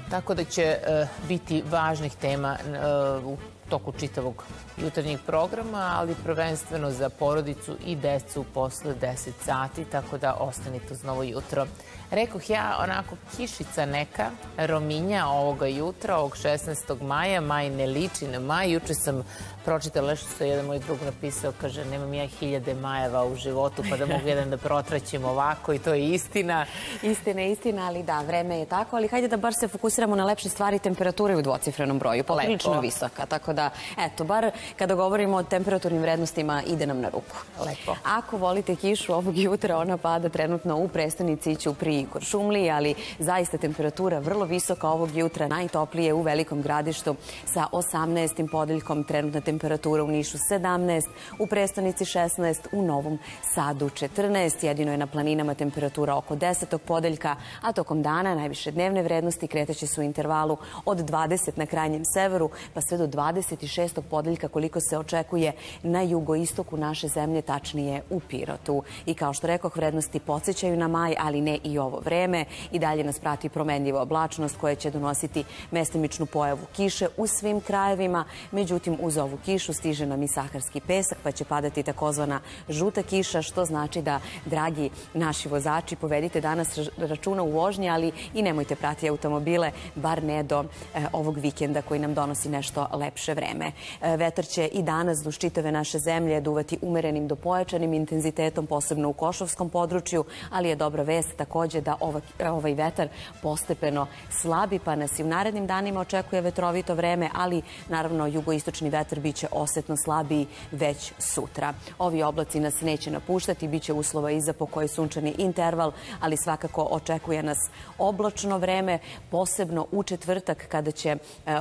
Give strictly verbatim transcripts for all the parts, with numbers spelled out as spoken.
tako da će biti važnih tema u toku čitavog jutarnjeg programa, ali prvenstveno za porodicu i decu posle deset sati, tako da ostanite uz Novo jutro. Rekoh ja, onako kišica neka, rominja ovoga jutra, ovog šesnaestog maja, maj ne liči na maj. Juče sam pročitala što je jedan moj drug napisao, kaže, nemam ja hiljade majeva u životu, pa da mogu jedan da protraćim ovako i to je istina. Istina je istina, ali da, vreme je tako, ali hajde da bar se fokusiramo na lepše stvari. Temperature u dvocifrenom broju, poprilično visoka, tako da, eto, bar kada govorimo o temperaturnim vrednostima, ide nam na ruku. Lepo. Ako volite kišu ovog jutra, ona pada trenutno u prestonici Ćupriji i Kuršumliji, ali zaista temperatura vrlo visoka ovog jutra, najtoplije u Velikom Gradištu sa osamnaestim podeljkom, trenutna temperatura u Nišu sedamnaest, u prestonici šesnaest, u Novom Sadu četrnaest, jedino je na planinama temperatura oko desetog podeljka, a tokom dana najviše dnevne vrednosti kretaće se u intervalu od dvadeset na krajnjem severu, pa sve do dvadeset šestog podeljka koliko se očekuje na jugoistoku naše zemlje, tačnije u Pirotu. I kao što rekoh, vrednosti podsjećaju na maj, ali ne i ovo vreme. I dalje nas prati promenljiva oblačnost koja će donositi mestimičnu pojavu kiše u svim krajevima. Međutim, uz ovu kišu stiže nam i saharski pesak, pa će padati takozvana žuta kiša, što znači da, dragi naši vozači, povedite danas računa u vožnji, ali i nemojte prati automobile, bar ne do e, ovog vikenda koji nam donosi nešto lepše vreme. E, vetar će i danas duž čitave naše zemlje duvati umerenim do pojačanim intenzitetom, posebno u Košovskom području, ali je dobra vest takođe da ova, ovaj vetar postepeno slabi, pa nas i u narednim danima očekuje vetrovito vreme, ali naravno jugoistočni vetar biće osetno slabiji već sutra. Ovi oblaci nas neće napuštati, bit će uslova i za pokoji sunčani interval, ali svakako očekuje nas oblačno vreme, posebno u četvrtak kada će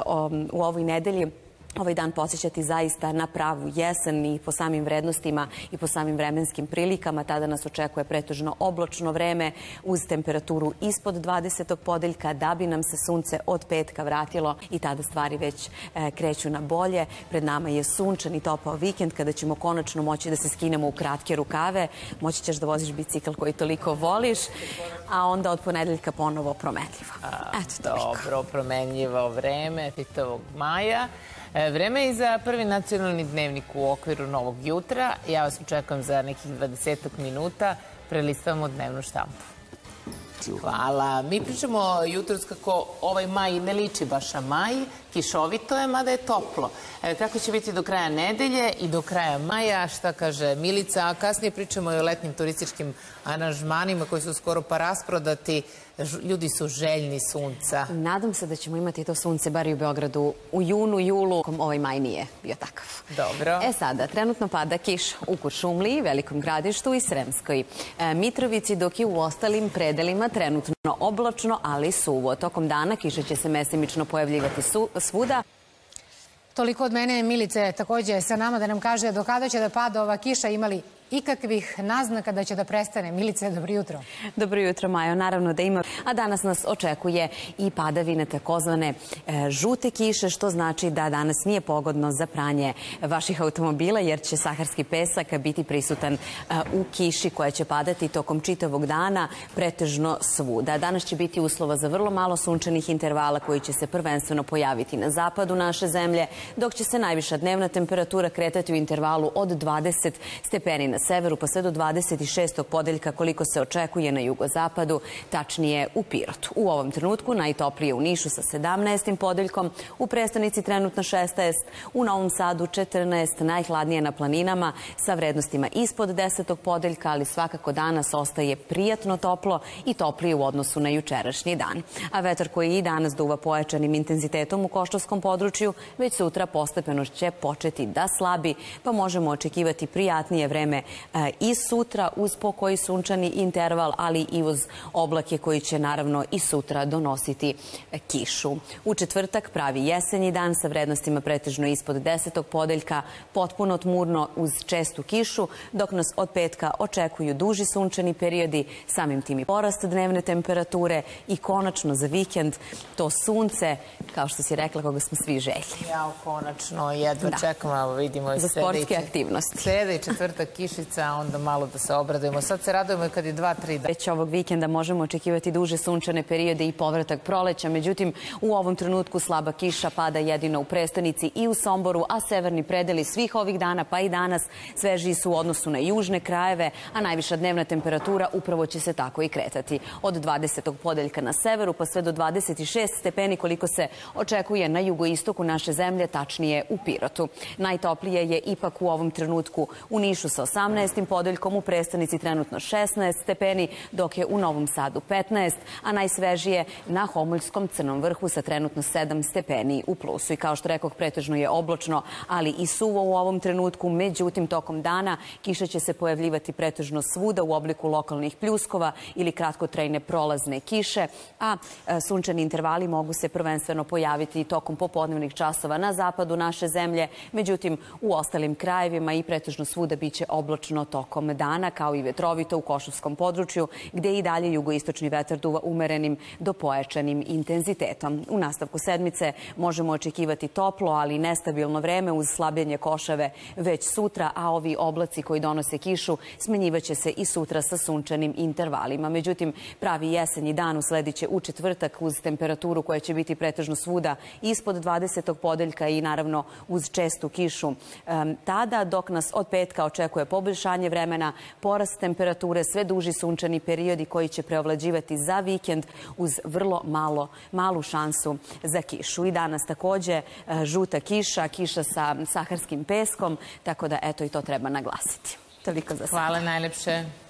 u ovoj nedelji ovaj dan podsjećati zaista na pravu jesen i po samim vrednostima i po samim vremenskim prilikama. Tada nas očekuje pretežno oblačno vreme uz temperaturu ispod dvadesetog podeljka, da bi nam se sunce od petka vratilo i tada stvari već e, kreću na bolje. Pred nama je sunčan i topao vikend kada ćemo konačno moći da se skinemo u kratke rukave. Moći ćeš da voziš bicikl koji toliko voliš, a onda od ponedeljka ponovo promenljivo. Eto, dobro, promenljivo vreme čitavog maja. Vreme je za prvi nacionalni dnevnik u okviru Novog jutra. Ja vas očekujem za nekih dvadesetak minuta. Prelistavamo dnevnu štampu. Hvala. Mi pričamo jutros kako ovaj maj ne liči baš na maj. Kišovito je, mada je toplo. Kako će biti do kraja nedelje i do kraja maja, šta kaže Milica, a kasnije pričamo i o letnim turističkim aranžmanima koji su skoro pa rasprodati. Ljudi su željni sunca. Nadam se da ćemo imati to sunce bar i u Beogradu u junu, julu. Ovaj maj nije bio takav. Dobro. E sada, trenutno pada kiša u Kuršumliji, Velikom Gradištu i Sremskoj Mitrovici, dok je u ostalim predelima trenutno oblačno, ali suvo. Tokom dana kiša će se mestimično pojavljivati svuda. Toliko od mene, Milice, takođe sa nama da nam kaže do kada će da pada ova kiša, imali ikakvih naznaka da će da prestane. Milice, dobro jutro. Dobro jutro, Majo. Naravno da ima. A danas nas očekuje i padavine takozvane e, žute kiše, što znači da danas nije pogodno za pranje vaših automobila, jer će saharski pesak biti prisutan e, u kiši koja će padati tokom čitavog dana, pretežno svuda. Danas će biti uslova za vrlo malo sunčanih intervala koji će se prvenstveno pojaviti na zapadu naše zemlje, dok će se najviša dnevna temperatura kretati u intervalu od dvadeset stepeni na severu pa sve do dvadeset šestog podeljka koliko se očekuje na jugozapadu, tačnije u Pirotu. U ovom trenutku najtoplije u Nišu sa sedamnaestim podeljkom, u prestonici trenutno šesnaest, u Novom Sadu četrnaest, najhladnije na planinama sa vrednostima ispod desetog podeljka, ali svakako danas ostaje prijatno toplo i toplije u odnosu na jučerašnji dan. A vetar koji i danas duva pojačanim intenzitetom u Koštovskom području, već sutra postepeno će početi da slabi, pa možemo očekivati prijatnije vreme i sutra uz pokoji sunčani interval, ali i uz oblake koji će naravno i sutra donositi kišu. U četvrtak pravi jesenji dan sa vrednostima pretežno ispod desetog podeljka, potpuno tmurno uz čestu kišu, dok nas od petka očekuju duži sunčani periodi, samim tim i porast dnevne temperature i konačno za vikend to sunce kao što si rekla, koga smo svi željeli. Ja, konačno, jedva čekamo, evo vidimo i za sportske aktivnosti. Sreda i četvrtak kišica, a onda malo da se obradujemo. Sad se radujemo i kad je dva, tri dana. Već ovog vikenda možemo očekivati duže sunčane periode i povratak proleća, međutim u ovom trenutku slaba kiša pada jedino u prestonici i u Somboru, a severni predeli svih ovih dana pa i danas svežiji su u odnosu na južne krajeve, a najviša dnevna temperatura upravo će se tako i kretati. Od dvadesetog podeljka na severu pa sve do dvadeset šest stepeni koliko se očekuje na jugoistoku naše zemlje, tačnije u Pirotu. Najtoplije je ipak u ovom trenutku u Nišu sa osamnaestim podeljkom, u prestonici trenutno šesnaest stepeni, dok je u Novom Sadu petnaest, a najsvežije na Homoljskom Crnom Vrhu sa trenutno sedam stepeni u plusu. I kao što rekoh, pretežno je oblačno, ali i suvo u ovom trenutku, međutim tokom dana kiša će se pojavljivati pretežno svuda u obliku lokalnih pljuskova ili kratkotrajne prolazne kiše, a sunčani intervali mogu se prvenstveno pojaviti tokom popodnevnih časova na zapadu naše zemlje, međutim u ostalim krajevima i pretežno svuda biće oblačno tokom dana, kao i vetrovito u Košavskom području, gde i dalje jugoistočni vetar duva umerenim do pojačanim intenzitetom. U nastavku sedmice možemo očekivati toplo, ali i nestabilno vreme uz slabljenje košave već sutra, a ovi oblaci koji donose kišu smenjivaće se i sutra sa sunčanim intervalima. Međutim, pravi jesenji dan uslediće u četvrtak uz temperaturu koja će biti pretežno svuda ispod dvadesetog podeljka i naravno uz čestu kišu tada, dok nas od petka očekuje poboljšanje vremena, porast temperature, sve duži sunčani periodi koji će preovlađivati za vikend uz vrlo malo, malu šansu za kišu. I danas takođe žuta kiša, kiša sa saharskim peskom, tako da eto i to treba naglasiti. Toliko za sada. Hvala najlepše.